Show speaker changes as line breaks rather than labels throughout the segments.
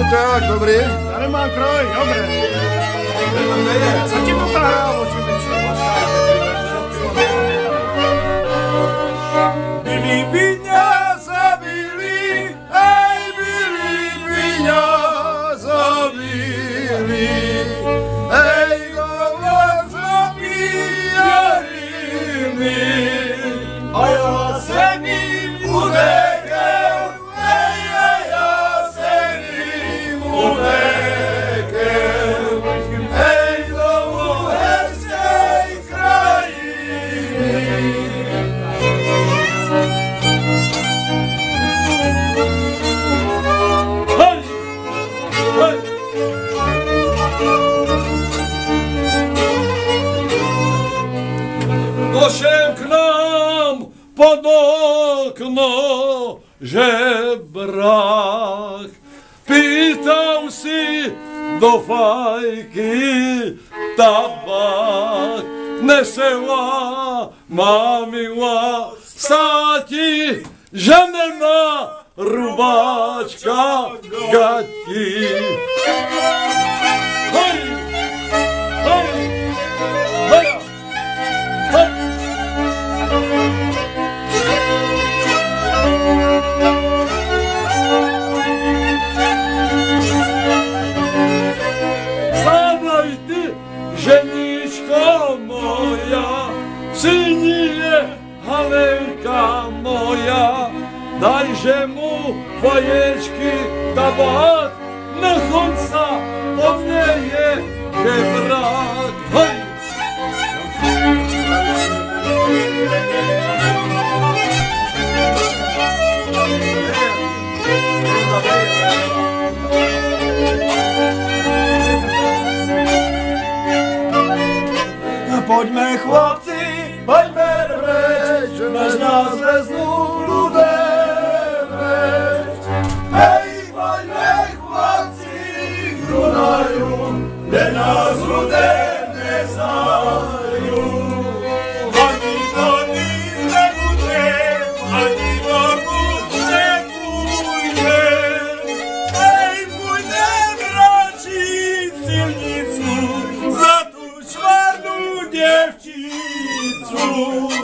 Marťo, jak dobrý?
Já nemám kroj, dobré. Co ti to hrálo,
Byli peníze, byli, hej, byli peníze, byli, hej, a já jsem jim utekl, já jsem jim utekl, hej, do uherské krajiny. Hej, hej. Došel k nám pod okno žebrák, pýtal si do fajky tabák, nesela mamila sáti, že nemá rubáčka gati. Hej, hej, hej, hej. Závaj ty, ženičko moja, syni je Halenka moja, dajže mu vaječky tabák, nechon sa povnieje žebrák. Hej!
Pojďme chlapci, pojďme preč, než nás vezmu ľudem preč. Hej, pojďme chlapci k Dunaju, kde nás ľudem neznajú. Ani do nich nebudem, ani do nich nepůjdem. Hej, půjdem radši silnicu za tu čvarnou děvčicu.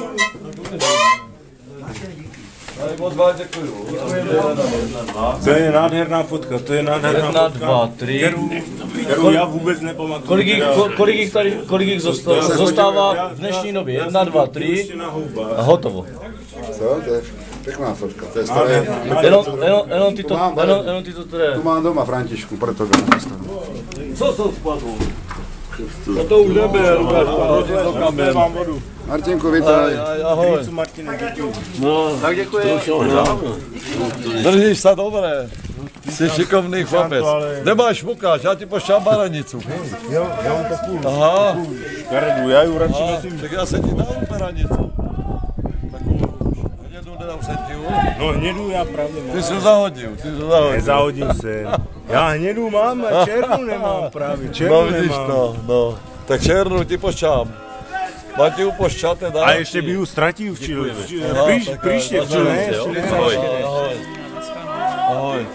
To je nádherná fotka, to je nádherná
Jedna,
fotka,
dva, tři.
kterou já vůbec nepamatuju.
Kolik jich zostává v dnešní době? 1, 2, 3 a hotovo.
Co? To je pěkná fotka, to je staré.
Jenom tyto které.
Tu mám doma, Františku, proto ga nastavím.
Co jsou spadlo? No to už nebyl, Lukáš, to kamen.
Martinku, vítaj.
Ahoj.
No,
Tak děkuji.
Držíš se dobré. Jsi šikovný chlapec. Nemáš Lukáš, já ti pošlám baranicu.
Jo, já mám to půl.
Aha.
Karedu, já ju radši nosím.
Tak já se ti dám baranicu. Takovou hnědou nedám se ti.
No hnědou já právě mám.
Ty jsi ho zahodil,
Nezahodil jsem. Já hnědou mám a černou nemám právě,
No
černou
vidíš
nemám.
to, no. Tak černou ti pošlám. Máte ju pošťat teda.
A ještě by ju ztratil včil. Příště včil, ne?
Ahoj. Ahoj.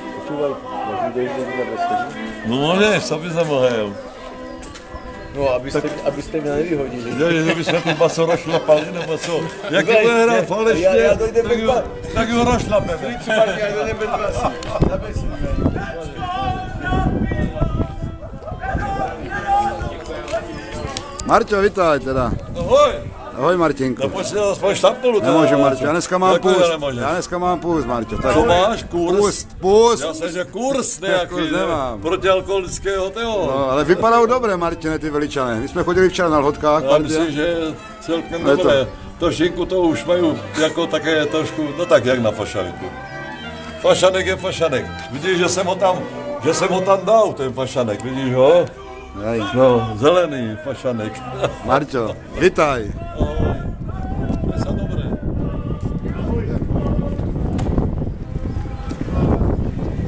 No můžeš, co bys nemohl.
No, abyste mě nevyhodili.
Že bychom tu baso rošlapali, nebo co? Jak to bude hrát falešně, tak ju rošlapeme.
Marťo, vítaj teda.
Ahoj.
Ahoj, Martinku.
No pojď si aspoň štampolu.
Nemůžu, Marťo, já dneska mám půst.
Nemůžeš?
Já dneska mám půst, Marťo. Tak.
Co máš? Kurz?
Půst.
Já jsem že kurz nějaký,
kurz nemám.
protialkoholického toho.
No, ale vypadají dobré, Martine, ty veličané. My jsme chodili včera na lhotkách.
Já myslím, že celkem dobré. To šinku to už mají jako také trošku, no tak jak na fašaniku. Fašanek je fašanek. Vidíš, že jsem ho tam dal, ten fašanek, vidíš ho? No, zelený fašanek.
Marťo, vitaj.